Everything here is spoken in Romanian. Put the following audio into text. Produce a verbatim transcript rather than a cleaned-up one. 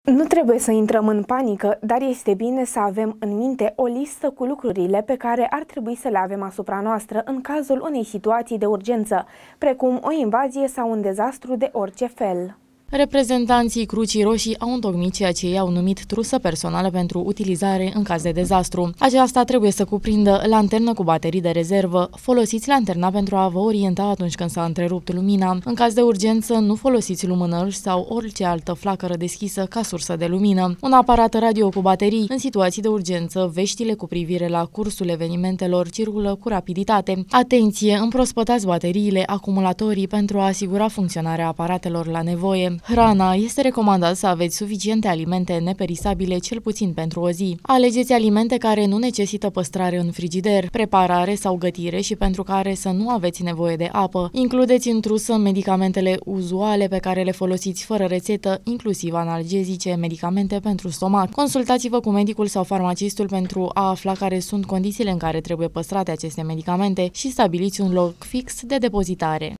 Nu trebuie să intrăm în panică, dar este bine să avem în minte o listă cu lucrurile pe care ar trebui să le avem asupra noastră în cazul unei situații de urgență, precum o invazie sau un dezastru de orice fel. Reprezentanții Crucii Roșii au întocmit ceea ce ei au numit trusă personală pentru utilizare în caz de dezastru. Aceasta trebuie să cuprindă lanternă cu baterii de rezervă. Folosiți lanterna pentru a vă orienta atunci când s-a întrerupt lumina. În caz de urgență, nu folosiți lumânări sau orice altă flacără deschisă ca sursă de lumină. Un aparat radio cu baterii. În situații de urgență, veștile cu privire la cursul evenimentelor circulă cu rapiditate. Atenție! Împrospătați bateriile, acumulatorii pentru a asigura funcționarea aparatelor la nevoie. Hrana. Este recomandat să aveți suficiente alimente neperisabile cel puțin pentru o zi. Alegeți alimente care nu necesită păstrare în frigider, preparare sau gătire și pentru care să nu aveți nevoie de apă. Includeți în trusă medicamentele uzuale pe care le folosiți fără rețetă, inclusiv analgezice, medicamente pentru stomac. Consultați-vă cu medicul sau farmacistul pentru a afla care sunt condițiile în care trebuie păstrate aceste medicamente și stabiliți un loc fix de depozitare.